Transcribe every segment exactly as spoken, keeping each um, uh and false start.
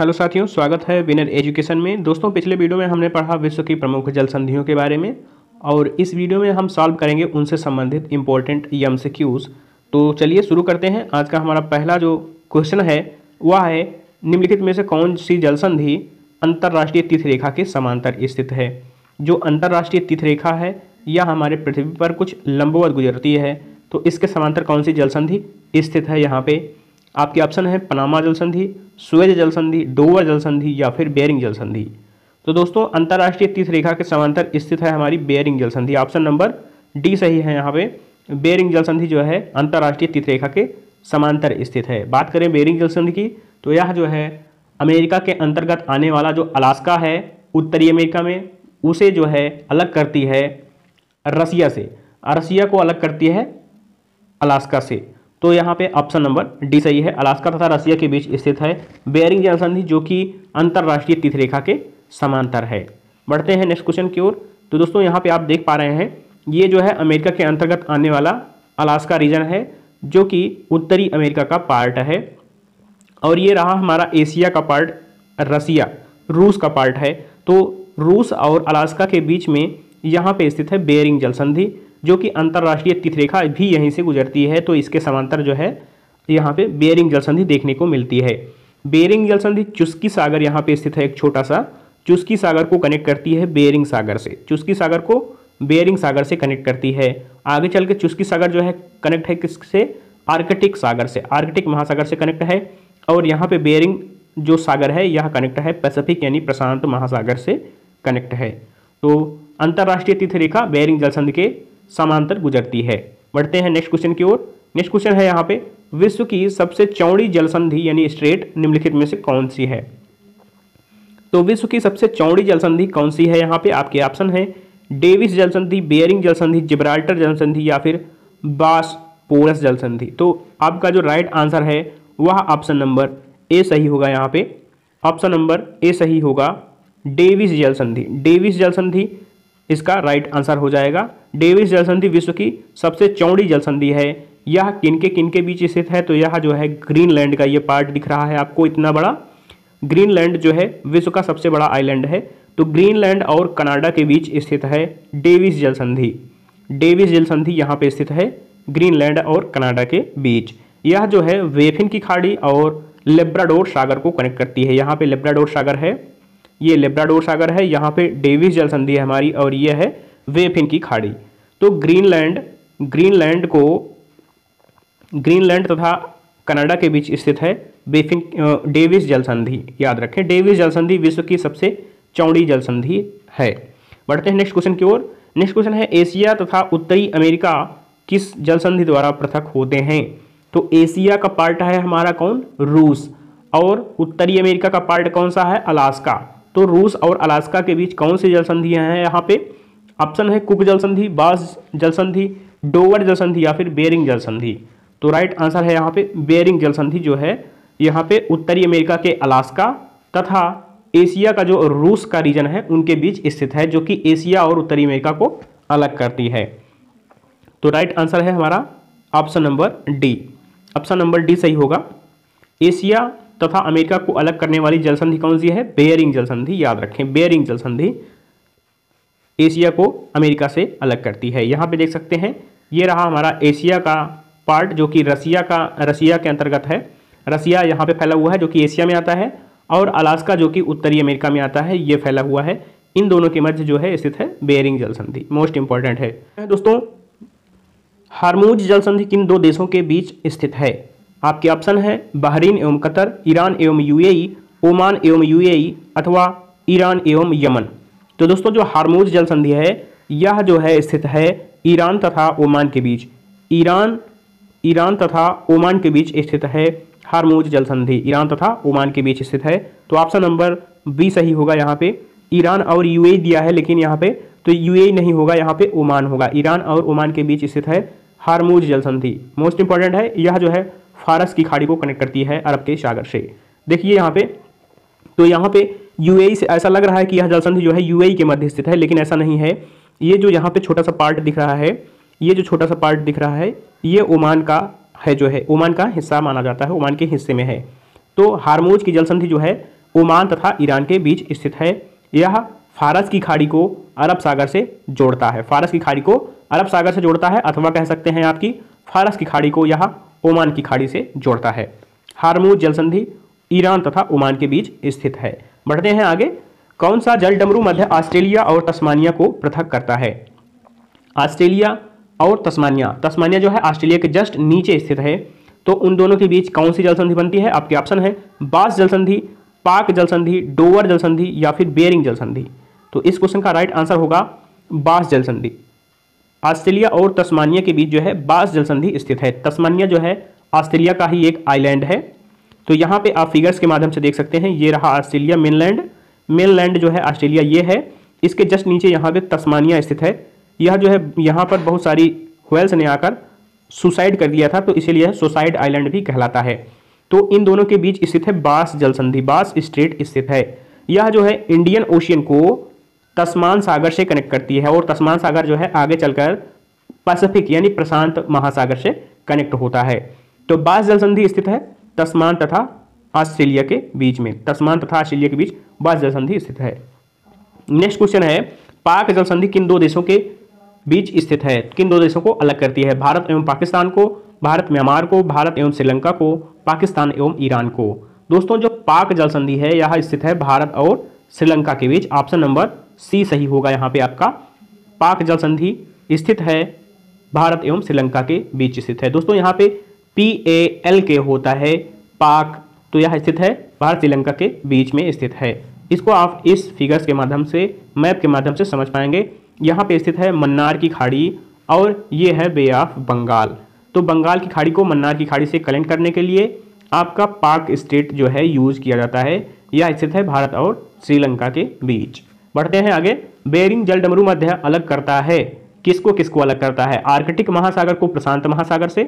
Hello साथियों, स्वागत है विनर एजुकेशन में। दोस्तों, पिछले वीडियो में हमने पढ़ा विश्व की प्रमुख जल संधियों के बारे में और इस वीडियो में हम सॉल्व करेंगे उनसे संबंधित इंपॉर्टेंट एमसीक्यूज। तो चलिए शुरू करते हैं। आज का हमारा पहला जो क्वेश्चन है वह है, निम्नलिखित में से कौन सी जल संधि अंतर्राष्ट्रीय तिथि रेखा के समांतर स्थित है। जो अंतर्राष्ट्रीय तिथि रेखा है यह हमारे पृथ्वी पर कुछ लंबवत गुजरती है, तो इसके समांतर कौन सी जल संधि स्थित है। यहाँ पे आपके ऑप्शन है पनामा जल संधि, सुएज जल संधि, डोवर जल संधि या फिर बेरिंग जल संधि। तो दोस्तों, अंतर्राष्ट्रीय तिथि रेखा के समांतर स्थित है हमारी बेरिंग जल संधि। ऑप्शन नंबर डी सही है। यहाँ पे बेरिंग जल संधि जो है अंतर्राष्ट्रीय तिथि रेखा के समांतर स्थित है। बात करें बेरिंग जल संधि की, तो यह जो है अमेरिका के अंतर्गत आने वाला जो अलास्का है उत्तरी अमेरिका में, उसे जो है अलग करती है रसिया से, रसिया को अलग करती है अलास्का से। तो यहाँ पे ऑप्शन नंबर डी सही है। अलास्का तथा रसिया के बीच स्थित है बेरिंग जल संधि, जो कि अंतर्राष्ट्रीय तिथि रेखा के समांतर है। बढ़ते हैं नेक्स्ट क्वेश्चन की ओर। तो दोस्तों, यहाँ पे आप देख पा रहे हैं ये जो है अमेरिका के अंतर्गत आने वाला अलास्का रीजन है, जो कि उत्तरी अमेरिका का पार्ट है। और ये रहा हमारा एशिया का पार्ट, रसिया रूस का पार्ट है। तो रूस और अलास्का के बीच में यहाँ पे स्थित है बेरिंग जल संधि, जो कि अंतर्राष्ट्रीय तिथि रेखा भी यहीं से गुजरती है। तो इसके समांतर जो है यहाँ पे बेरिंग जल संधि देखने को मिलती है। बेरिंग जल संधि चुस्की सागर यहाँ पे स्थित है, एक छोटा सा चुस्की सागर को कनेक्ट करती है बेरिंग सागर से, चुस्की सागर को बेरिंग सागर से कनेक्ट करती है। आगे चल के चुस्की सागर जो है कनेक्ट है किससे, आर्कटिक सागर से, आर्कटिक महासागर से कनेक्ट है। और यहाँ पे बेरिंग जो सागर है यह कनेक्ट है पैसिफिक यानी प्रशांत महासागर से कनेक्ट है। तो अंतर्राष्ट्रीय तिथि रेखा बेरिंग जल संधि के समांतर गुजरती है। बढ़ते हैं नेक्स्ट क्वेश्चन की ओर। नेक्स्ट क्वेश्चन है यहाँ पे, विश्व की सबसे चौड़ी जल संधि यानी स्ट्रेट निम्नलिखित में से कौन सी है। तो विश्व की सबसे चौड़ी जल संधि कौन सी है। यहाँ पे आपके ऑप्शन है डेविस जल संधि, बेरिंग जल संधि, जिब्राल्टर जल संधि या फिर बॉस्फोरस जल संधि। तो आपका जो राइट आंसर है वह ऑप्शन नंबर ए सही होगा। यहाँ पे ऑप्शन नंबर ए सही होगा, डेविस जल संधि। डेविस जल संधि इसका राइट आंसर हो जाएगा। डेविस जल संधि विश्व की सबसे चौड़ी जल संधि है। यह किनके किनके बीच स्थित है, तो यह जो है ग्रीनलैंड का ये पार्ट दिख रहा है आपको, इतना बड़ा ग्रीनलैंड जो है विश्व का सबसे बड़ा आइलैंड है। तो ग्रीनलैंड और कनाडा के बीच स्थित है डेविस जल संधि। डेविस जल संधि यहाँ पे स्थित है ग्रीनलैंड और कनाडा के बीच। यह जो है वेफिन की खाड़ी और लेब्राडोर सागर को कनेक्ट करती है। यहाँ पे लेब्राडोर सागर है, ये लेब्राडोर सागर है, यहाँ पे डेविस जल संधि है हमारी, और ये है वेफिन की खाड़ी। तो ग्रीनलैंड ग्रीनलैंड को ग्रीनलैंड तथा कनाडा के बीच स्थित है वेफिन डेविस जल संधि। याद रखें, डेविस जल संधि विश्व की सबसे चौड़ी जल संधि है। बढ़ते हैं नेक्स्ट क्वेश्चन की ओर। नेक्स्ट क्वेश्चन है, एशिया तथा उत्तरी अमेरिका किस जल संधि द्वारा पृथक होते हैं। तो एशिया का पार्ट है हमारा कौन, रूस, और उत्तरी अमेरिका का पार्ट कौन सा है, अलास्का। तो रूस और अलास्का के बीच कौन सी जल संधियां हैं यहाँ पे। ऑप्शन है कुक जल संधि, बास जल संधि, डोवर जल संधि या फिर बेरिंग जल संधि। तो राइट आंसर है यहाँ पे बेरिंग जल संधि, जो है यहाँ पे उत्तरी अमेरिका के अलास्का तथा एशिया का जो रूस का रीजन है उनके बीच स्थित है, जो कि एशिया और उत्तरी अमेरिका को अलग करती है। तो राइट आंसर है हमारा option number D. Option number D सही होगा। एशिया तथा अमेरिका को अलग करने वाली जल संधि कौन सी है, बेरिंग जल संधि। याद रखें, बेरिंग जल संधि एशिया को अमेरिका से अलग करती है। यहाँ पे देख सकते हैं ये रहा हमारा एशिया का पार्ट, जो कि रसिया का रसिया के अंतर्गत है। रसिया यहाँ पे फैला हुआ है जो कि एशिया में आता है, और अलास्का जो कि उत्तरी अमेरिका में आता है, ये फैला हुआ है। इन दोनों के मध्य जो है स्थित है बेरिंग जल संधि। मोस्ट इंपॉर्टेंट है दोस्तों, हार्मूज जल संधि किन दो देशों के बीच स्थित है। आपके ऑप्शन है बहरीन एवं कतर, ईरान एवं यूएई, ओमान एवं यूएई अथवा ईरान एवं यमन। तो दोस्तों, जो हार्मूज जल संधि है यह जो है स्थित है ईरान तथा ओमान के बीच। ईरान ईरान तथा ओमान के बीच स्थित है हार्मूज जल संधि, ईरान तथा ओमान के बीच स्थित है। तो ऑप्शन नंबर बी सही होगा। यहाँ पे ईरान और यूएई दिया है, लेकिन यहाँ पे तो यूएई नहीं होगा, यहाँ पे ओमान होगा। ईरान और ओमान के बीच स्थित है हार्मूज जल संधि। मोस्ट इंपॉर्टेंट है, यह जो है फारस की खाड़ी को कनेक्ट करती है अरब के सागर से। देखिए यहाँ पे, तो यहाँ पे यूएई से ऐसा लग रहा है कि यह जल संधि जो है यूएई के मध्य स्थित है, लेकिन ऐसा नहीं है। ये जो यहाँ पे छोटा सा पार्ट दिख रहा है, ये जो छोटा सा पार्ट दिख रहा है, ये ओमान का है, जो है ओमान का हिस्सा माना जाता है, ओमान के हिस्से में है। तो हार्मूज की जल संधि जो है ओमान तथा ईरान के बीच स्थित है। यह फारस की खाड़ी को अरब सागर से जोड़ता है। फारस की खाड़ी को अरब सागर से जोड़ता है, अथवा कह सकते हैं आपकी फारस की खाड़ी को यह ओमान की खाड़ी से जोड़ता है। हार्मुज जल संधि ईरान तथा ओमान के बीच स्थित है। बढ़ते हैं आगे। कौन सा जल डमरू मध्य ऑस्ट्रेलिया और तस्मानिया को पृथक करता है? ऑस्ट्रेलिया और तस्मानिया, तस्मानिया जो है ऑस्ट्रेलिया के जस्ट नीचे स्थित है, तो उन दोनों के बीच कौन सी जल संधि बनती है? आपके ऑप्शन है बास जल संधि, पाक जल संधि, डोवर जल संधि या फिर बेरिंग जल संधि। तो इस क्वेश्चन का राइट आंसर होगा बास जल संधि। ऑस्ट्रेलिया और तस्मानिया के बीच जो है बास जल संधि स्थित है। तस्मानिया जो है ऑस्ट्रेलिया का ही एक आइलैंड है। तो यहाँ पे आप फिगर्स के माध्यम से देख सकते हैं, ये रहा ऑस्ट्रेलिया मेनलैंड, मेनलैंड जो है ऑस्ट्रेलिया ये है, इसके जस्ट नीचे यहाँ पे तस्मानिया स्थित है। यह जो है यहाँ पर बहुत सारी व्हेल्स ने आकर सुसाइड कर दिया था, तो इसीलिए सुसाइड आइलैंड भी कहलाता है। तो इन दोनों के बीच स्थित है बास जल संधि, बास स्ट्रेट स्थित है। यह जो है इंडियन ओशियन को तस्मान सागर से कनेक्ट करती है, और तस्मान सागर जो है आगे चलकर पैसिफिक यानी प्रशांत महासागर से कनेक्ट होता है। तो बास जल संधि स्थित है तस्मान तथा ऑस्ट्रेलिया के बीच में, तस्मान तथा ऑस्ट्रेलिया के बीच बास जल संधि स्थित है। नेक्स्ट क्वेश्चन है, पाक जल संधि किन दो देशों के बीच स्थित है? किन दो देशों को अलग करती है? भारत एवं पाकिस्तान को, भारत म्यांमार को, भारत एवं श्रीलंका को, पाकिस्तान एवं ईरान को। दोस्तों जो पाक जल संधि है यह स्थित है भारत और श्रीलंका के बीच। ऑप्शन नंबर सी सही होगा यहाँ पे आपका। पाक जल संधि स्थित है भारत एवं श्रीलंका के बीच स्थित है। दोस्तों यहाँ पे पी ए एल के होता है पाक, तो यह स्थित है भारत श्रीलंका के बीच में स्थित है। इसको आप इस फिगर्स के माध्यम से, मैप के माध्यम से समझ पाएंगे। यहाँ पे स्थित है मन्नार की खाड़ी और ये है बे ऑफ बंगाल। तो बंगाल की खाड़ी को मन्नार की खाड़ी से कनेक्ट करने के लिए आपका पाक स्टेट जो है यूज किया जाता है। यह स्थित है भारत और श्रीलंका के बीच। बढ़ते हैं आगे। बेरिंग जल डमरू मध्य अलग करता है, किसको किसको अलग करता है? आर्कटिक महासागर को प्रशांत महासागर से,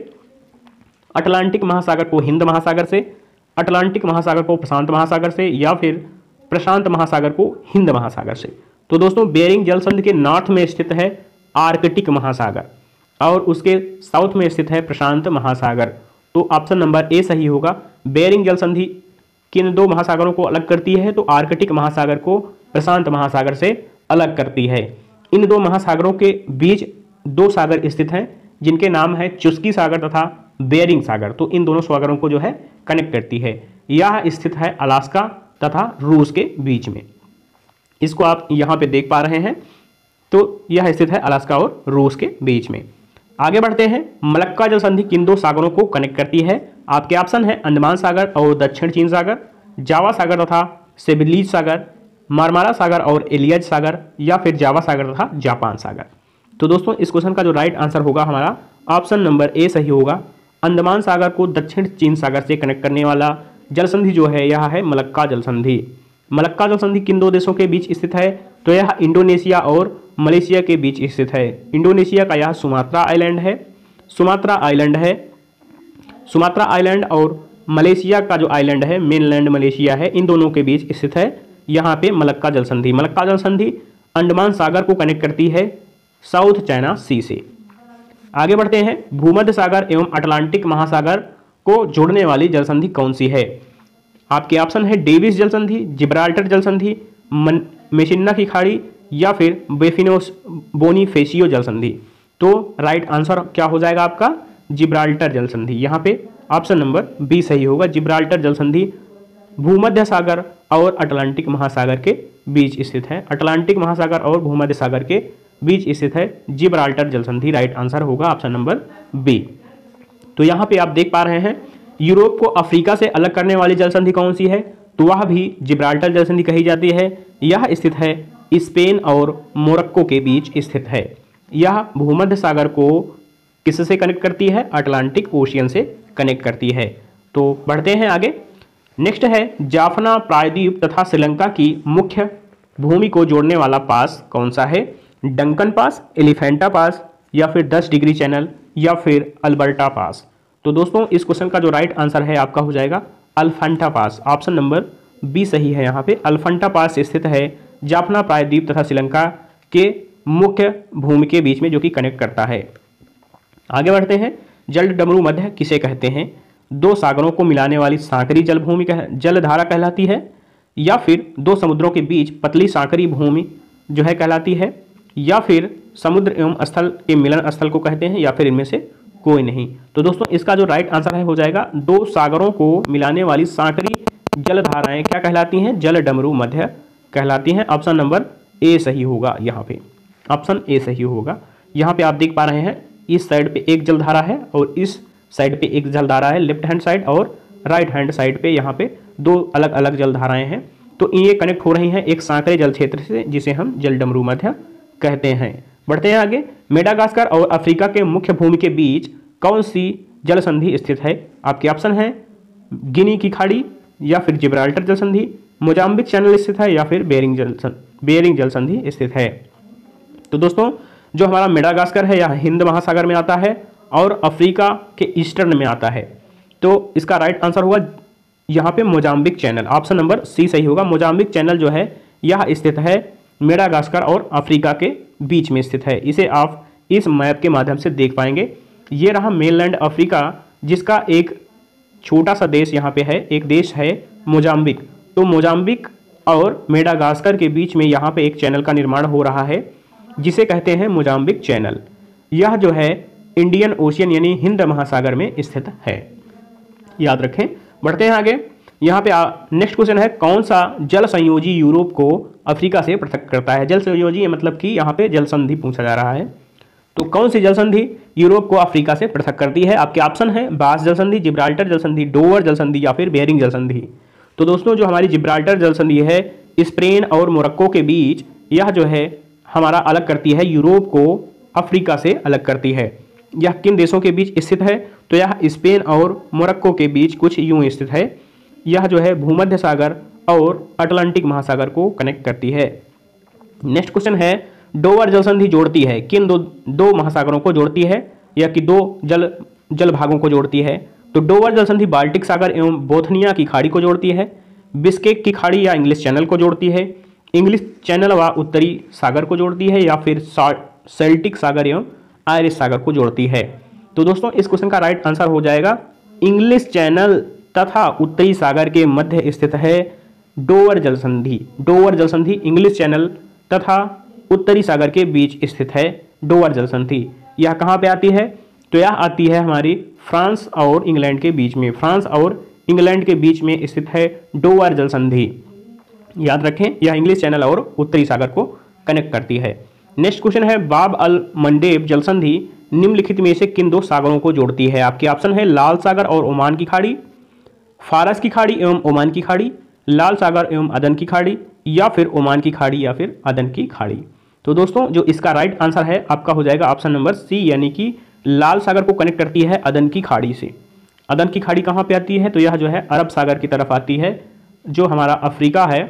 अटलांटिक महासागर को हिंद महासागर से, अटलांटिक महासागर को प्रशांत महासागर से, या फिर प्रशांत महासागर को हिंद महासागर से। तो दोस्तों बेरिंग जल संधि के नॉर्थ में स्थित है आर्कटिक महासागर और उसके साउथ में स्थित है प्रशांत महासागर। तो ऑप्शन नंबर ए सही होगा। बेरिंग जल संधि किन दो महासागरों को अलग करती है? तो आर्कटिक महासागर को प्रशांत महासागर से अलग करती है। इन दो महासागरों के बीच दो सागर स्थित हैं जिनके नाम है चुस्की सागर तथा बेरिंग सागर। तो इन दोनों सागरों को जो है कनेक्ट करती है। यह स्थित है अलास्का तथा रूस के बीच में। इसको आप यहाँ पे देख पा रहे हैं। तो यह स्थित है अलास्का और रूस के बीच में। आगे बढ़ते हैं। मलक्का जल संधि किन दो सागरों को कनेक्ट करती है? आपके ऑप्शन है अंडमान सागर और दक्षिण चीन सागर, जावा सागर तथा सेबिलीज सागर, मारमारा सागर और एलियज सागर, या फिर जावा सागर तथा जापान सागर। तो दोस्तों इस क्वेश्चन का जो राइट आंसर होगा हमारा ऑप्शन नंबर ए सही होगा। अंडमान सागर को दक्षिण चीन सागर से कनेक्ट करने वाला जल संधि जो है यह है मलक्का जल संधि। मलक्का जल संधि किन दो देशों के बीच स्थित है? तो यह इंडोनेशिया और मलेशिया के बीच स्थित है। इंडोनेशिया का यह सुमात्रा आइलैंड है, सुमात्रा आइलैंड है, सुमात्रा आइलैंड और मलेशिया का जो आइलैंड है मेनलैंड मलेशिया है, इन दोनों के बीच स्थित है यहाँ पे मलक्का जल संधि। मलक्का जल संधि अंडमान सागर को कनेक्ट करती है साउथ चाइना सी से। आगे बढ़ते हैं। भूमध्य सागर एवं अटलांटिक महासागर को जोड़ने वाली जल संधि कौन सी है? आपके ऑप्शन है डेविस जल संधि, जिब्राल्टर जल संधि, मेसिन्ना की खाड़ी, या फिर बेफिनोस बोनीफेसियो जल संधि। तो राइट आंसर क्या हो जाएगा आपका? जिब्राल्टर जल संधि। यहाँ पे ऑप्शन नंबर बी सही होगा। जिब्राल्टर जल संधि भूमध्य सागर और अटलांटिक महासागर के बीच स्थित है। अटलांटिक महासागर और भूमध्य सागर के बीच स्थित है जिब्राल्टर जल संधि। राइट आंसर होगा ऑप्शन नंबर बी। तो यहाँ पे आप देख पा रहे हैं यूरोप को अफ्रीका से अलग करने वाली जल संधि कौन सी है? तो वह भी जिब्राल्टर जल संधि कही जाती है। यह स्थित है स्पेन और मोरक्को के बीच स्थित है। यह भूमध्य सागर को किससे कनेक्ट करती है? अटलांटिक ओशियन से कनेक्ट करती है। तो बढ़ते हैं आगे। नेक्स्ट है जाफना प्रायद्वीप तथा श्रीलंका की मुख्य भूमि को जोड़ने वाला पास कौन सा है? डंकन पास, एलिफेंटा पास, या फिर दस डिग्री चैनल, या फिर अल्बर्टा पास। तो दोस्तों इस क्वेश्चन का जो राइट आंसर है आपका हो जाएगा अल्फांटा पास। ऑप्शन नंबर बी सही है। यहाँ पे अल्फांटा पास स्थित है जाफना प्रायद्वीप तथा श्रीलंका के मुख्य भूमि के बीच में, जो कि कनेक्ट करता है। आगे बढ़ते हैं। जल डमरू मध्य किसे कहते हैं? दो सागरों को मिलाने वाली सांकरी जलभूमि कह जलधारा कहलाती है। या फिर दो समुद्रों के बीच पतली सांकरी भूमि जो है कहलाती है, या फिर समुद्र एवं स्थल के मिलन स्थल को कहते हैं, या फिर इनमें से कोई नहीं। तो दोस्तों इसका जो राइट आंसर है हो जाएगा दो सागरों को मिलाने वाली सांकरी जलधाराएं क्या कहलाती हैं? जल डमरू मध्य कहलाती हैं। ऑप्शन नंबर ए सही होगा यहाँ पे, ऑप्शन ए सही होगा। यहाँ पे आप देख पा रहे हैं इस साइड पे एक जलधारा है और इस साइड पे एक जलधारा है, लेफ्ट हैंड साइड और राइट हैंड साइड पे यहाँ पे दो अलग अलग जलधाराएं हैं। तो ये कनेक्ट हो रही हैं एक सांकरे जल क्षेत्र से जिसे हम जल डमरू मध्य कहते हैं। बढ़ते हैं आगे। मेडागास्कर और अफ्रीका के मुख्य भूमि के बीच कौन सी जल संधि स्थित है? आपके ऑप्शन है गिनी की खाड़ी, या फिर जिब्राल्टर जल संधि, मोजाम्बिक चैनल स्थित है, या फिर बेरिंग जल बेरिंग जल संधि स्थित है। तो दोस्तों जो हमारा मेडागास्कर है यह हिंद महासागर में आता है और अफ्रीका के ईस्टर्न में आता है। तो इसका राइट आंसर होगा यहाँ पे Mozambique channel, option number C सही होगा। मोजाम्बिक चैनल जो है यह स्थित है मेडागास्कर और अफ्रीका के बीच में स्थित है। इसे आप इस मैप के माध्यम से देख पाएंगे। ये रहा मेनलैंड अफ्रीका, जिसका एक छोटा सा देश यहाँ पे है, एक देश है मोजाम्बिक। तो मोजाम्बिक और मेडागास्कर के बीच में यहाँ पे एक चैनल का निर्माण हो रहा है जिसे कहते हैं मोजाम्बिक चैनल। यह जो है इंडियन ओशियन यानी हिंद महासागर में स्थित है, याद रखें। बढ़ते हैं आगे। यहाँ पे नेक्स्ट क्वेश्चन है कौन सा जल संयोजी यूरोप को अफ्रीका से पृथक करता है? जल संयोजी मतलब कि यहाँ पे जल संधि पूछा जा रहा है। तो कौन सी जल संधि यूरोप को अफ्रीका से पृथक करती है? आपके ऑप्शन है बास जल संधि, जिब्राल्टर जल संधि, डोवर जल संधि, या फिर बेरिंग जल संधि। तो दोस्तों जो हमारी जिब्राल्टर जल संधि है स्पेन और मोरक्को के बीच, यह जो है हमारा अलग करती है यूरोप को अफ्रीका से अलग करती है। यह किन देशों के बीच स्थित है? तो यह स्पेन और मोरक्को के बीच कुछ यूं स्थित है। यह जो है भूमध्य सागर और अटलांटिक महासागर को कनेक्ट करती है। नेक्स्ट क्वेश्चन है डोवर जल संधि जोड़ती है किन दो दो महासागरों को जोड़ती है, या कि दो जल जल भागों को जोड़ती है? तो डोवर जल संधि बाल्टिक सागर एवं बोथनिया की खाड़ी को जोड़ती है, बिस्केक की खाड़ी या इंग्लिश चैनल को जोड़ती है, इंग्लिश चैनल व उत्तरी सागर को जोड़ती है, या फिर सेल्टिक सागर एवं आयरिश सागर को जोड़ती है? तो दोस्तों इस क्वेश्चन का राइट आंसर हो जाएगा इंग्लिश चैनल तथा उत्तरी सागर के मध्य स्थित है डोवर जल संधि। डोवर जल संधि इंग्लिश चैनल तथा उत्तरी सागर के बीच स्थित है डोवर जल संधि। यह कहाँ पे आती है? तो यह आती है हमारी फ्रांस और इंग्लैंड के बीच में। फ्रांस और इंग्लैंड के बीच में स्थित है डोवर जल संधि, याद रखें। यह इंग्लिश चैनल और उत्तरी सागर को कनेक्ट करती है। नेक्स्ट क्वेश्चन है बाब अल मंडेब जल संधि निम्नलिखित में से किन दो सागरों को जोड़ती है? आपके ऑप्शन है लाल सागर और ओमान की खाड़ी, फारस की खाड़ी एवं ओमान की खाड़ी, लाल सागर एवं अदन की खाड़ी, या फिर ओमान की खाड़ी या फिर अदन की खाड़ी। तो दोस्तों जो इसका राइट आंसर है आपका हो जाएगा ऑप्शन नंबर सी, यानी कि लाल सागर को कनेक्ट करती है अदन की खाड़ी से। अदन की खाड़ी कहाँ पे आती है? तो यह जो है अरब सागर की तरफ आती है, जो हमारा अफ्रीका है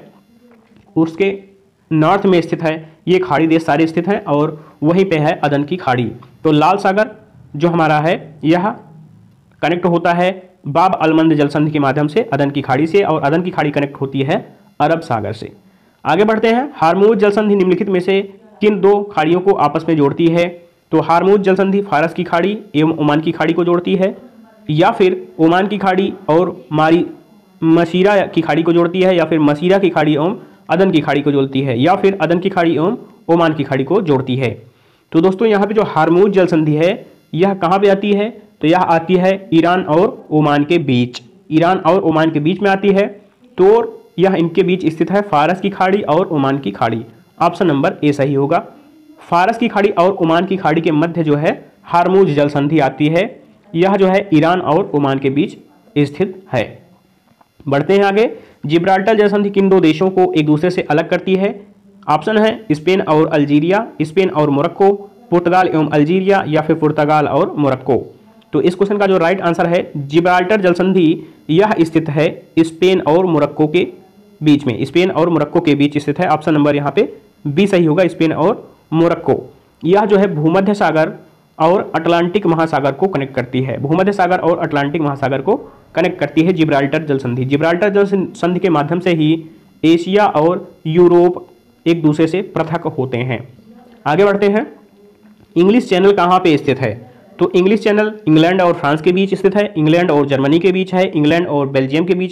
उसके नॉर्थ में स्थित है। ये खाड़ी देश सारे स्थित हैं और वहीं पे है अदन की खाड़ी। तो लाल सागर जो हमारा है यह कनेक्ट होता है बाब अलमंद जल संधि के माध्यम से अदन की खाड़ी से, और अदन की खाड़ी कनेक्ट होती है अरब सागर से। आगे बढ़ते हैं। हारमूज जल संधि निम्नलिखित में से किन दो खाड़ियों को आपस में जोड़ती है? तो हारमूज जल संधि फारस की खाड़ी एवं ओमान की खाड़ी को जोड़ती है, या फिर ओमान की खाड़ी और मारी मसीरा की खाड़ी को जोड़ती है, या फिर मसीरा की खाड़ी एवं अदन की खाड़ी को जोड़ती है, या फिर अदन की खाड़ी एवं ओमान की खाड़ी को जोड़ती है? तो दोस्तों यहाँ पे जो हारमूज जल संधि है यह कहाँ पे आती है? तो यह आती है ईरान और ओमान के बीच। ईरान और ओमान के बीच में आती है। तो यह इनके बीच स्थित है फारस की खाड़ी और ओमान की खाड़ी। ऑप्शन नंबर ए सही होगा। फारस की खाड़ी और ओमान की खाड़ी के मध्य जो है हारमूज जल संधि आती है। यह जो है ईरान और ओमान के बीच स्थित है। बढ़ते हैं आगे। जिब्राल्टर जल संधि किन दो देशों को एक दूसरे से अलग करती है? ऑप्शन है स्पेन और अल्जीरिया, स्पेन और मोरक्को, पुर्तगाल एवं अल्जीरिया, या फिर पुर्तगाल और मोरक्को। तो इस क्वेश्चन का जो राइट आंसर है जिब्राल्टर जल संधि यह स्थित है स्पेन और मोरक्को के बीच में। स्पेन और मोरक्को के बीच स्थित है। ऑप्शन नंबर यहाँ पे बी सही होगा, स्पेन और मोरक्को। यह जो है भूमध्य सागर और अटलांटिक महासागर को कनेक्ट करती है। भूमध्य सागर और अटलांटिक महासागर को कनेक्ट करती है जिब्राल्टर जल संधि। जिब्राल्टर जल संधि के माध्यम से ही एशिया और यूरोप एक दूसरे से पृथक होते हैं। आगे बढ़ते हैं। इंग्लिश चैनल कहाँ पे स्थित है? तो इंग्लिश चैनल इंग्लैंड और फ्रांस के बीच स्थित है, इंग्लैंड और जर्मनी के बीच है, इंग्लैंड और बेल्जियम के बीच है,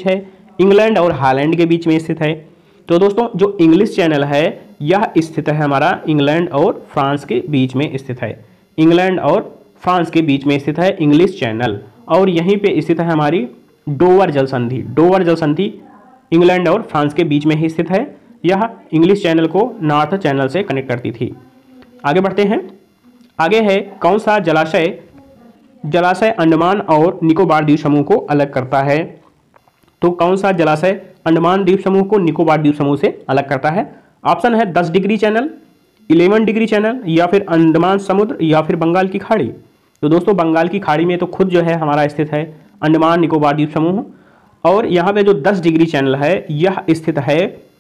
इंग्लैंड और हॉलैंड के बीच में स्थित है। तो दोस्तों जो इंग्लिश चैनल है यह स्थित है हमारा इंग्लैंड और फ्रांस के बीच में स्थित है। इंग्लैंड और फ्रांस के बीच में स्थित है इंग्लिश चैनल, और यहीं पे स्थित है हमारी डोवर जल संधि। डोवर जल संधि इंग्लैंड और फ्रांस के बीच में ही स्थित है। यह इंग्लिश चैनल को नॉर्थ चैनल से कनेक्ट करती थी। आगे बढ़ते हैं। आगे है कौन सा जलाशय जलाशय अंडमान और निकोबार द्वीप समूह को अलग करता है। तो कौन सा जलाशय अंडमान द्वीप समूह को निकोबार द्वीप समूह से अलग करता है। ऑप्शन है दस degree channel, eleven degree channel, या फिर अंडमान समुद्र, या फिर बंगाल की खाड़ी। तो दोस्तों बंगाल की खाड़ी में तो खुद जो है हमारा स्थित है अंडमान निकोबार द्वीप समूह, और यहाँ पे जो दस डिग्री चैनल है यह स्थित है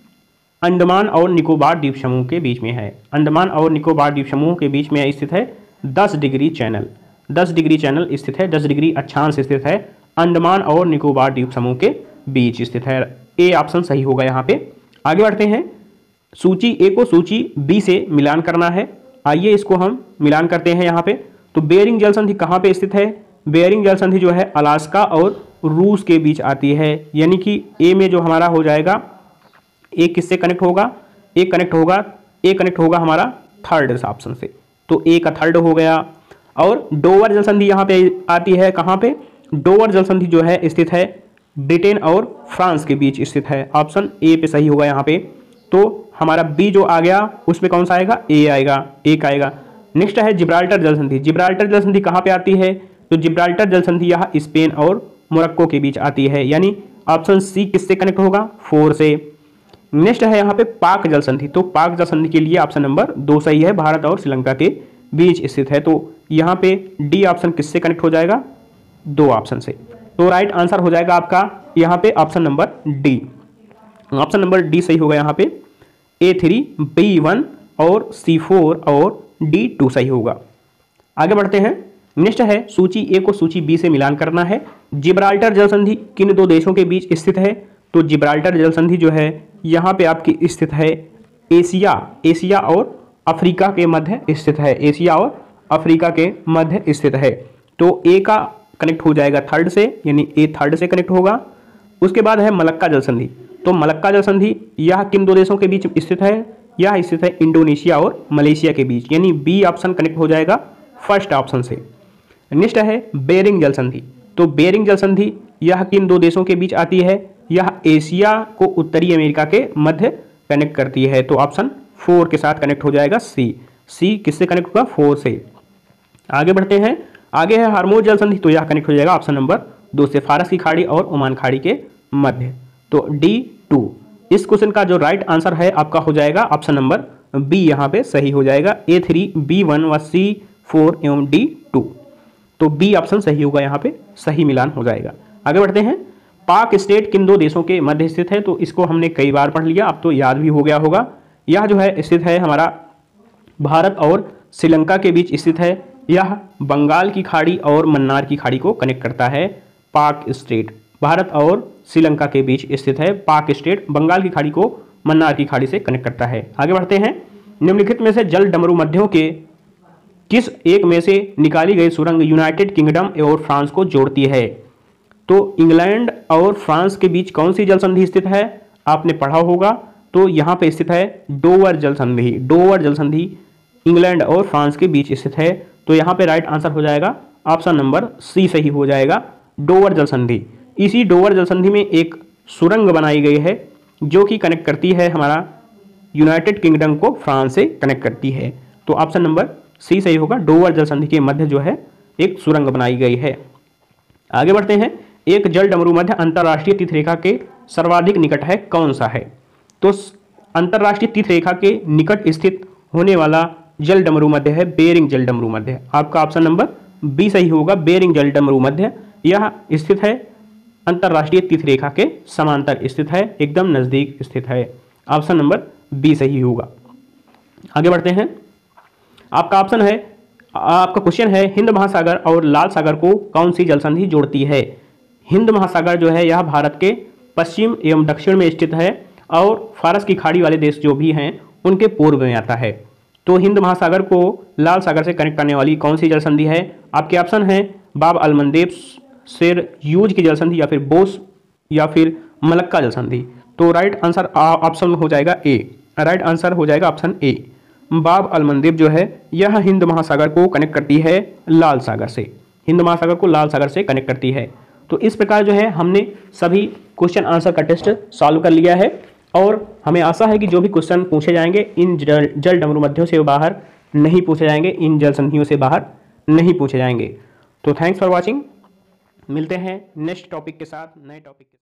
अंडमान और निकोबार द्वीप समूह के बीच में है। अंडमान और निकोबार द्वीप समूह के बीच में स्थित है दस डिग्री चैनल। दस डिग्री चैनल स्थित है, दस डिग्री अक्षांश स्थित है अंडमान और निकोबार द्वीप समूह के बीच स्थित है। ए ऑप्शन सही होगा यहाँ पे। आगे बढ़ते हैं। सूची ए को सूची बी से मिलान करना है। आइए इसको हम मिलान करते हैं यहाँ पे। तो बेरिंग जल संधि कहाँ पे स्थित है। बेरिंग जल संधि जो है अलास्का और रूस के बीच आती है, यानी कि ए में जो हमारा हो जाएगा, ए किससे कनेक्ट होगा, ए कनेक्ट होगा ए कनेक्ट होगा हमारा थर्ड ऑप्शन से। तो ए का थर्ड हो गया। और डोवर जल संधि यहाँ पे आती है कहाँ पे। डोवर जल संधि जो है स्थित है ब्रिटेन और फ्रांस के बीच स्थित है। ऑप्शन ए पे सही होगा यहाँ पे। तो हमारा बी जो आ गया उसमें कौन सा आएगा, ए आएगा, एक आएगा। नेक्स्ट है जिब्राल्टर जल संधि। जिब्राल्टर जल संधि कहाँ पे आती है। तो जिब्राल्टर जल संधि यहाँ स्पेन और मोरक्को के बीच आती है, यानी ऑप्शन सी किससे कनेक्ट होगा, फोर से। नेक्स्ट है यहाँ पे पाक जल संधि। तो पाक जल संधि के लिए ऑप्शन नंबर दो सही है, भारत और श्रीलंका के बीच स्थित है। तो यहाँ पे डी ऑप्शन किससे कनेक्ट हो जाएगा, दो ऑप्शन से। तो राइट आंसर हो जाएगा आपका यहाँ पे option number D. Option number D सही होगा यहाँ पे। ए थ्री, बी वन और सी फोर और डी टू सही होगा। आगे बढ़ते हैं। नेक्स्ट है सूची ए को सूची बी से मिलान करना है। जिब्राल्टर जल संधि किन दो देशों के बीच स्थित है। तो जिब्राल्टर जल संधि जो है यहाँ पे आपकी स्थित है एशिया एशिया और अफ्रीका के मध्य स्थित है। एशिया और अफ्रीका के मध्य स्थित है। तो ए का कनेक्ट हो जाएगा थर्ड से, यानी ए थर्ड से कनेक्ट होगा। उसके बाद है मलक्का जल संधि। तो मलक्का जल संधि यह किन दो देशों के बीच स्थित है। यह स्थित है इंडोनेशिया और मलेशिया के बीच, यानी बी ऑप्शन कनेक्ट हो जाएगा फर्स्ट ऑप्शन से। नेक्स्ट है बेरिंग जल संधि। तो बेरिंग जल संधि यह किन दो देशों के बीच आती है। यह एशिया को उत्तरी अमेरिका के मध्य कनेक्ट करती है। तो ऑप्शन फोर के साथ कनेक्ट हो जाएगा सी। सी किससे कनेक्ट होगा, फोर से। आगे बढ़ते हैं। आगे है हार्मोज जल संधि। तो यह कनेक्ट हो जाएगा ऑप्शन नंबर दो से, फारस की खाड़ी और ओमान खाड़ी के मध्य। तो डी टू। इस क्वेश्चन का जो राइट आंसर है आपका हो जाएगा ऑप्शन नंबर बी, यहाँ पे सही हो जाएगा। ए थ्री, बी वन व सी फोर एवं डी टू। तो बी ऑप्शन सही होगा, यहाँ पे सही मिलान हो जाएगा। आगे बढ़ते हैं। पाक स्टेट किन दो देशों के मध्य स्थित है। तो इसको हमने कई बार पढ़ लिया, अब तो याद भी हो गया होगा। यह जो है स्थित है हमारा भारत और श्रीलंका के बीच स्थित है। यह बंगाल की खाड़ी और मन्नार की खाड़ी को कनेक्ट करता है। पाक स्टेट भारत और श्रीलंका के बीच स्थित है। पाक स्टेट बंगाल की खाड़ी को मन्नार की खाड़ी से कनेक्ट करता है। आगे बढ़ते हैं। निम्नलिखित में से जल डमरू मध्यों के किस एक में से निकाली गई सुरंग यूनाइटेड किंगडम और फ्रांस को जोड़ती है। तो इंग्लैंड और फ्रांस के बीच कौन सी जल संधि स्थित है, आपने पढ़ा होगा। तो यहाँ पे स्थित है डोवर जल संधि। डोवर जल संधि इंग्लैंड और फ्रांस के बीच स्थित है। तो यहाँ पे राइट आंसर हो जाएगा ऑप्शन नंबर सी सही हो जाएगा, डोवर जल संधि। इसी डोवर जल संधि में एक सुरंग बनाई गई है जो कि कनेक्ट करती है हमारा यूनाइटेड किंगडम को फ्रांस से कनेक्ट करती है। तो ऑप्शन नंबर सी सही होगा, डोवर जल संधि के मध्य जो है एक सुरंग बनाई गई है। आगे बढ़ते हैं। एक जल डमरू मध्य अंतर्राष्ट्रीय तीर्थ रेखा के सर्वाधिक निकट है, कौन सा है। तो अंतर्राष्ट्रीय तीर्थ रेखा के निकट स्थित होने वाला जल डमरू मध्य है बेरिंग जल डमरू मध्य। आपका ऑप्शन नंबर बी सही होगा, बेरिंग जल डमरू मध्य। यह स्थित है अंतर्राष्ट्रीय तीर्थ रेखा के समांतर स्थित है, एकदम नजदीक स्थित है। ऑप्शन नंबर बी सही होगा। आगे बढ़ते हैं। आपका ऑप्शन है आपका क्वेश्चन है हिंद महासागर और लाल सागर को कौन सी जल संधि जोड़ती है। हिंद महासागर जो है यह भारत के पश्चिम एवं दक्षिण में स्थित है और फारस की खाड़ी वाले देश जो भी हैं उनके पूर्व में आता है। तो हिंद महासागर को लाल सागर से कनेक्ट करने वाली कौन सी जल संधि है। आपके ऑप्शन है बाब अलमंदेब, शेर यूज की जल संधि, या फिर बोस, या फिर मलक्का जल संधि। तो राइट आंसर ऑप्शन हो जाएगा ए, राइट आंसर हो जाएगा ऑप्शन ए। बाब अल मंदेब जो है यह हिंद महासागर को कनेक्ट करती है लाल सागर से, हिंद महासागर को लाल सागर से कनेक्ट करती है। तो इस प्रकार जो है हमने सभी क्वेश्चन आंसर का टेस्ट सॉल्व कर लिया है और हमें आशा है कि जो भी क्वेश्चन पूछे जाएंगे इन जल जल डमरू मध्यों से बाहर नहीं पूछे जाएंगे, इन जल संधियों से बाहर नहीं पूछे जाएंगे। तो थैंक्स फॉर वॉचिंग, मिलते हैं नेक्स्ट टॉपिक के साथ, नए टॉपिक के